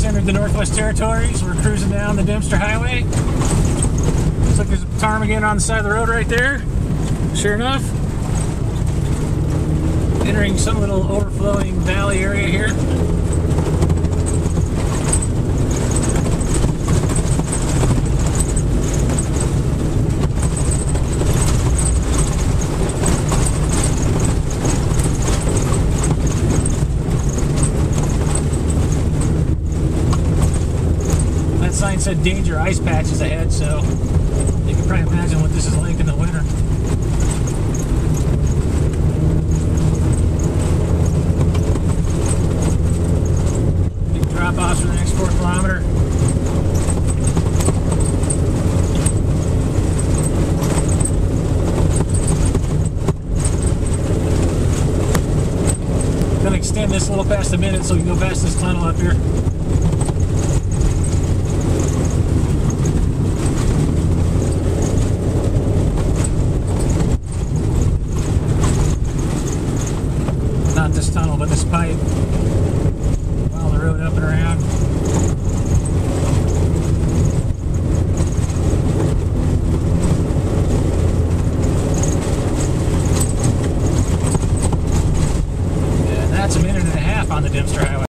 just entered the Northwest Territories. We're cruising down the Dempster Highway. Looks like there's a ptarmigan on the side of the road right there. Sure enough. Entering some little overflowing valley area here. That sign said danger ice patches ahead, so you can probably imagine what this is like in the winter. Drop-offs for the next 4 kilometer. Gonna extend this a little past a minute so we can go past this tunnel up here. Not this tunnel, but this pipe.